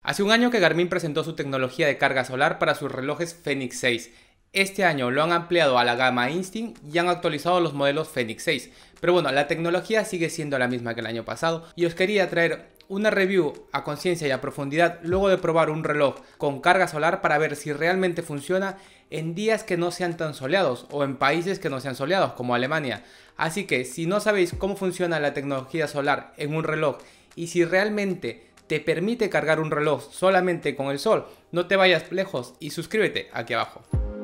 Hace un año que Garmin presentó su tecnología de carga solar para sus relojes Fenix 6. Este año lo han ampliado a la gama Instinct y han actualizado los modelos Fenix 6. Pero bueno, la tecnología sigue siendo la misma que el año pasado y os quería traer una review a conciencia y a profundidad luego de probar un reloj con carga solar para ver si realmente funciona en días que no sean tan soleados o en países que no sean soleados como Alemania. Así que si no sabéis cómo funciona la tecnología solar en un reloj y si realmente te permite cargar un reloj solamente con el sol, no te vayas lejos y suscríbete aquí abajo.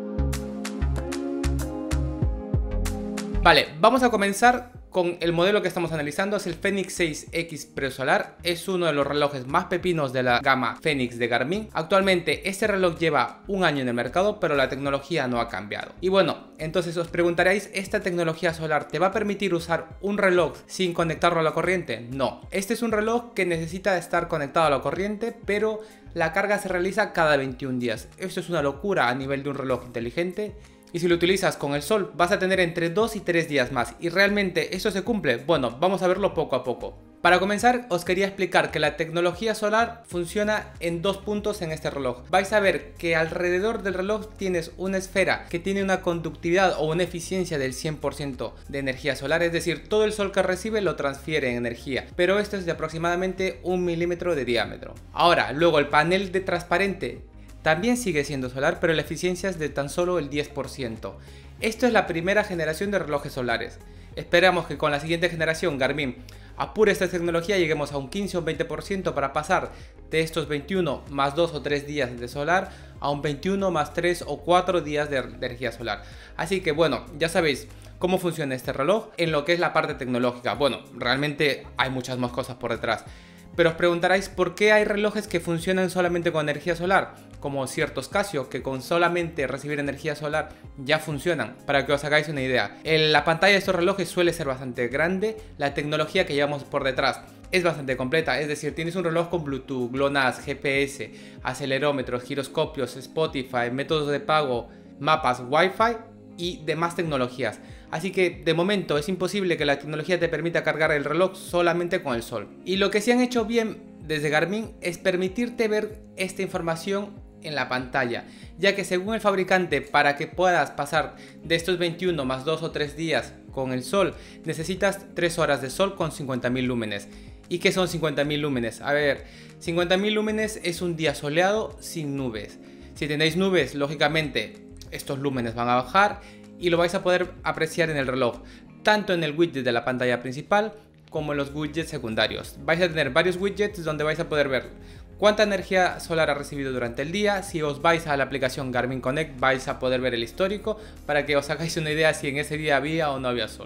Vale, vamos a comenzar con el modelo que estamos analizando. Es el Fenix 6X Presolar. Es uno de los relojes más pepinos de la gama Fenix de Garmin. Actualmente este reloj lleva un año en el mercado, pero la tecnología no ha cambiado. Y bueno, entonces os preguntaréis, ¿esta tecnología solar te va a permitir usar un reloj sin conectarlo a la corriente? No, este es un reloj que necesita estar conectado a la corriente, pero la carga se realiza cada 21 días. Esto es una locura a nivel de un reloj inteligente. Y si lo utilizas con el sol, vas a tener entre 2 y 3 días más. ¿Y realmente eso se cumple? Bueno, vamos a verlo poco a poco. Para comenzar, os quería explicar que la tecnología solar funciona en dos puntos en este reloj. Vais a ver que alrededor del reloj tienes una esfera que tiene una conductividad o una eficiencia del 100% de energía solar. Es decir, todo el sol que recibe lo transfiere en energía. Pero esto es de aproximadamente 1 milímetro de diámetro. Ahora, luego el panel de transparente también sigue siendo solar, pero la eficiencia es de tan solo el 10%. Esto es la primera generación de relojes solares. Esperamos que con la siguiente generación Garmin apure esta tecnología y lleguemos a un 15 o un 20% para pasar de estos 21 más 2 o 3 días de solar a un 21 más 3 o 4 días de energía solar. Así que bueno, ya sabéis cómo funciona este reloj en lo que es la parte tecnológica. Bueno, realmente hay muchas más cosas por detrás. Pero os preguntaréis por qué hay relojes que funcionan solamente con energía solar, como ciertos Casio que con solamente recibir energía solar ya funcionan. Para que os hagáis una idea, la pantalla de estos relojes suele ser bastante grande, la tecnología que llevamos por detrás es bastante completa, es decir, tienes un reloj con Bluetooth, GLONASS, GPS, acelerómetros, giroscopios, Spotify, métodos de pago, mapas, Wi-Fi y demás tecnologías. Así que de momento es imposible que la tecnología te permita cargar el reloj solamente con el sol. Y lo que sí han hecho bien desde Garmin es permitirte ver esta información en la pantalla, ya que según el fabricante, para que puedas pasar de estos 21 más 2 o 3 días con el sol, necesitas 3 horas de sol con 50.000 lúmenes. ¿Y qué son 50.000 lúmenes? A ver, 50.000 lúmenes es un día soleado sin nubes. Si tenéis nubes, lógicamente estos lúmenes van a bajar y lo vais a poder apreciar en el reloj, tanto en el widget de la pantalla principal como en los widgets secundarios. Vais a tener varios widgets donde vais a poder ver cuánta energía solar ha recibido durante el día. Si os vais a la aplicación Garmin Connect vais a poder ver el histórico para que os hagáis una idea si en ese día había o no había sol.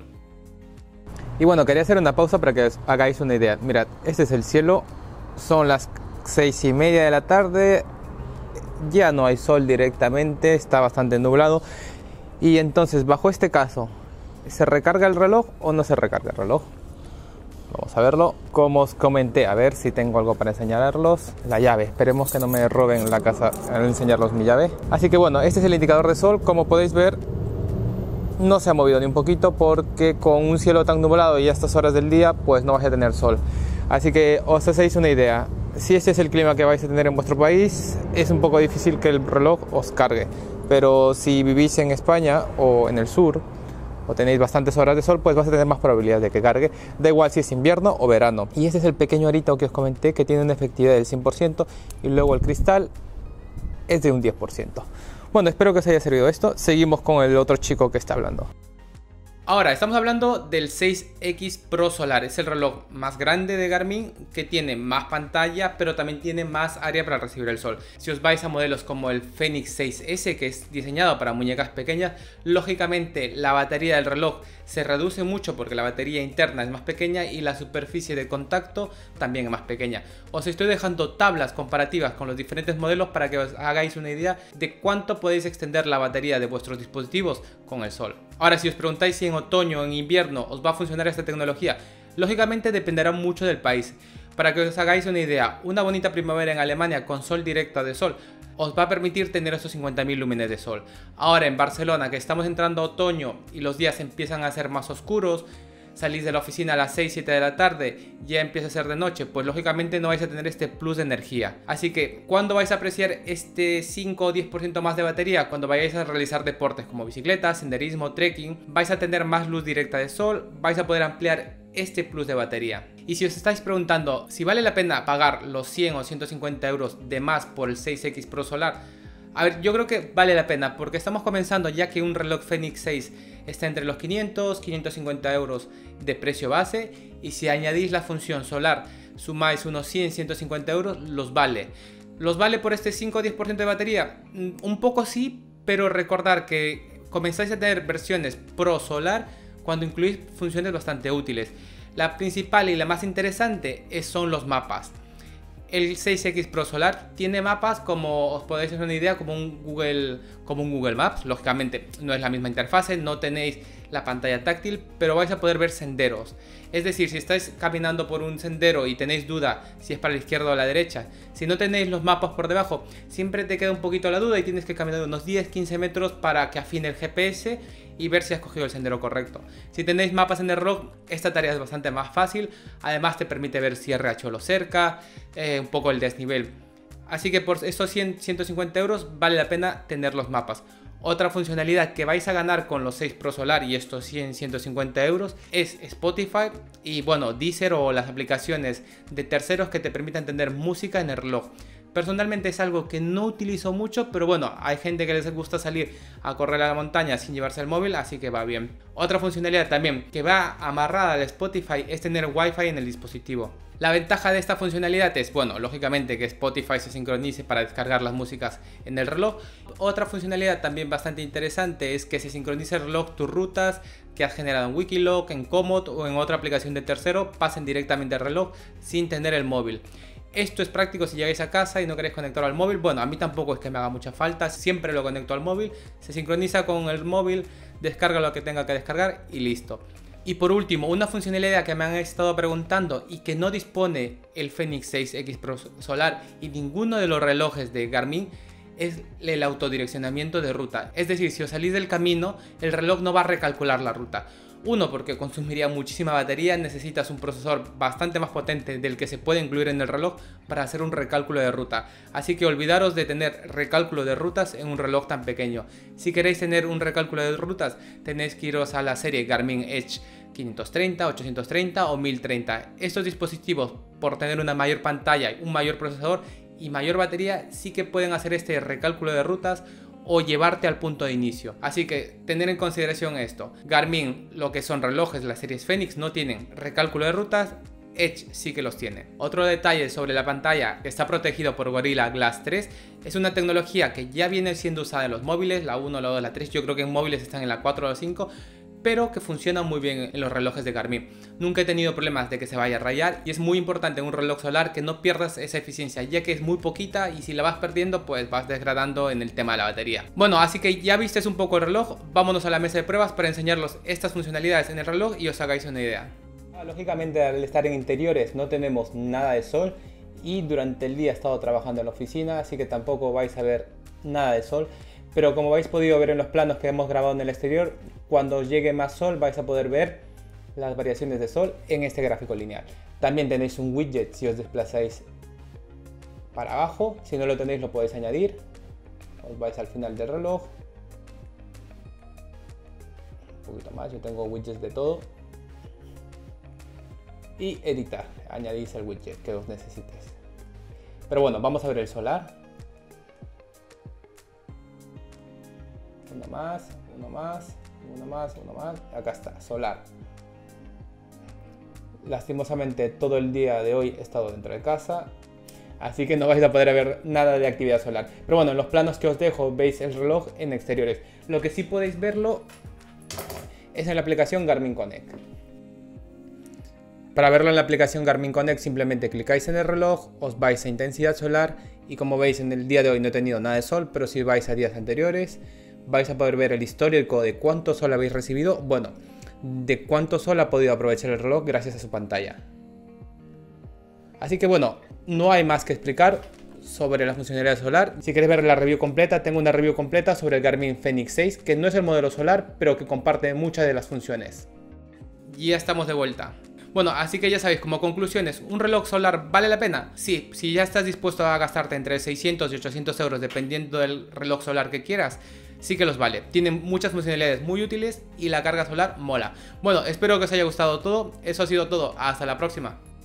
Y bueno, quería hacer una pausa para que os hagáis una idea. Mirad, este es el cielo, son las 6:30 de la tarde, ya no hay sol directamente, está bastante nublado. Y entonces, bajo este caso, ¿se recarga el reloj o no se recarga el reloj? Vamos a verlo. Como os comenté, a ver si tengo algo para enseñarlos. La llave, esperemos que no me roben la casa al enseñarlos mi llave. Así que bueno, este es el indicador de sol. Como podéis ver, no se ha movido ni un poquito porque con un cielo tan nublado y a estas horas del día, pues no vais a tener sol. Así que os hacéis una idea. Si este es el clima que vais a tener en vuestro país, es un poco difícil que el reloj os cargue. Pero si vivís en España o en el sur o tenéis bastantes horas de sol, pues vas a tener más probabilidades de que cargue, da igual si es invierno o verano. Y este es el pequeño arito que os comenté que tiene una efectividad del 100% y luego el cristal es de un 10%. Bueno, espero que os haya servido esto. Seguimos con el otro chico que está hablando. Ahora, estamos hablando del 6X Pro Solar. Es el reloj más grande de Garmin que tiene más pantalla, pero también tiene más área para recibir el sol. Si os vais a modelos como el Fenix 6S, que es diseñado para muñecas pequeñas, lógicamente la batería del reloj se reduce mucho porque la batería interna es más pequeña y la superficie de contacto también es más pequeña. Os estoy dejando tablas comparativas con los diferentes modelos para que os hagáis una idea de cuánto podéis extender la batería de vuestros dispositivos con el sol. Ahora, si os preguntáis si en otoño o en invierno os va a funcionar esta tecnología, lógicamente dependerá mucho del país. Para que os hagáis una idea, una bonita primavera en Alemania con sol directo de sol os va a permitir tener estos 50.000 lúmenes de sol. Ahora en Barcelona, que estamos entrando a otoño y los días empiezan a ser más oscuros, salís de la oficina a las 6, 7 de la tarde, ya empieza a ser de noche, pues lógicamente no vais a tener este plus de energía. Así que, ¿cuándo vais a apreciar este 5 o 10% más de batería? Cuando vayáis a realizar deportes como bicicleta, senderismo, trekking, vais a tener más luz directa de sol, vais a poder ampliar este plus de batería. Y si os estáis preguntando si vale la pena pagar los 100 o 150 euros de más por el 6X Pro Solar, a ver, yo creo que vale la pena porque estamos comenzando, ya que un reloj Fenix 6 está entre los 500, 550 euros de precio base, y si añadís la función solar sumáis unos 100, 150 euros, los vale. ¿Los vale por este 5 o 10% de batería? Un poco sí, pero recordar que comenzáis a tener versiones Pro Solar cuando incluís funciones bastante útiles. La principal y la más interesante son los mapas. El 6X Pro Solar tiene mapas, como os podéis hacer una idea, como un Google Maps. Lógicamente no es la misma interfase, no tenéis la pantalla táctil, pero vais a poder ver senderos. Es decir, si estáis caminando por un sendero y tenéis duda si es para la izquierda o la derecha, si no tenéis los mapas por debajo, siempre te queda un poquito la duda y tienes que caminar unos 10-15 metros para que afine el GPS y ver si has cogido el sendero correcto. Si tenéis mapas en el reloj, esta tarea es bastante más fácil. Además te permite ver si hay riachuelo cerca, un poco el desnivel. Así que por estos 100-150 euros vale la pena tener los mapas. Otra funcionalidad que vais a ganar con los 6 Pro Solar y estos 100-150 euros es Spotify y bueno, Deezer o las aplicaciones de terceros que te permitan tener música en el reloj. Personalmente es algo que no utilizo mucho, pero bueno, hay gente que les gusta salir a correr a la montaña sin llevarse el móvil, así que va bien. Otra funcionalidad también que va amarrada al Spotify es tener Wi-Fi en el dispositivo. La ventaja de esta funcionalidad es, bueno, lógicamente que Spotify se sincronice para descargar las músicas en el reloj. Otra funcionalidad también bastante interesante es que se sincronice el reloj tus rutas que has generado en Wikiloc, en Komoot o en otra aplicación de tercero, pasen directamente al reloj sin tener el móvil. Esto es práctico si llegáis a casa y no queréis conectarlo al móvil. Bueno, a mí tampoco es que me haga mucha falta, siempre lo conecto al móvil, se sincroniza con el móvil, descarga lo que tenga que descargar y listo. Y por último, una funcionalidad que me han estado preguntando y que no dispone el Fenix 6X Pro Solar y ninguno de los relojes de Garmin es el autodireccionamiento de ruta. Es decir, si os salís del camino, el reloj no va a recalcular la ruta. Uno, porque consumiría muchísima batería, necesitas un procesador bastante más potente del que se puede incluir en el reloj para hacer un recálculo de ruta. Así que olvidaros de tener recálculo de rutas en un reloj tan pequeño. Si queréis tener un recálculo de rutas, tenéis que iros a la serie Garmin Edge 530, 830 o 1030. Estos dispositivos, por tener una mayor pantalla, un mayor procesador y mayor batería, sí que pueden hacer este recálculo de rutas o llevarte al punto de inicio. Así que tener en consideración esto. Garmin, lo que son relojes de las series Fenix, no tienen recálculo de rutas. Edge sí que los tiene. Otro detalle sobre la pantalla, que está protegido por Gorilla Glass 3, es una tecnología que ya viene siendo usada en los móviles, la 1, la 2, la 3, yo creo que en móviles están en la 4 o la 5, pero que funciona muy bien en los relojes de Garmin. Nunca he tenido problemas de que se vaya a rayar y es muy importante en un reloj solar que no pierdas esa eficiencia, ya que es muy poquita y si la vas perdiendo pues vas degradando en el tema de la batería. Bueno, así que ya vistes un poco el reloj, vámonos a la mesa de pruebas para enseñaros estas funcionalidades en el reloj y os hagáis una idea. Lógicamente al estar en interiores no tenemos nada de sol y durante el día he estado trabajando en la oficina, así que tampoco vais a ver nada de sol. Pero como habéis podido ver en los planos que hemos grabado en el exterior, cuando llegue más sol vais a poder ver las variaciones de sol en este gráfico lineal. También tenéis un widget si os desplazáis para abajo, si no lo tenéis lo podéis añadir. Os vais al final del reloj. Un poquito más, yo tengo widgets de todo. Y editar, añadís el widget que os necesites. Pero bueno, vamos a ver el solar. Uno más, uno más, uno más, uno más. Acá está, solar. Lastimosamente todo el día de hoy he estado dentro de casa, así que no vais a poder ver nada de actividad solar. Pero bueno, en los planos que os dejo veis el reloj en exteriores. Lo que sí podéis verlo es en la aplicación Garmin Connect. Para verlo en la aplicación Garmin Connect simplemente clicáis en el reloj, os vais a intensidad solar y como veis en el día de hoy no he tenido nada de sol, pero si vais a días anteriores vais a poder ver el histórico de cuánto sol habéis recibido, bueno, de cuánto sol ha podido aprovechar el reloj gracias a su pantalla. Así que bueno, no hay más que explicar sobre la funcionalidad solar. Si queréis ver la review completa, tengo una review completa sobre el Garmin Fenix 6, que no es el modelo solar, pero que comparte muchas de las funciones. Y ya estamos de vuelta. Bueno, así que ya sabéis, como conclusiones, ¿un reloj solar vale la pena? Sí, si ya estás dispuesto a gastarte entre 600 y 800 euros dependiendo del reloj solar que quieras, sí que los vale. Tienen muchas funcionalidades muy útiles y la carga solar mola. Bueno, espero que os haya gustado todo. Eso ha sido todo. Hasta la próxima.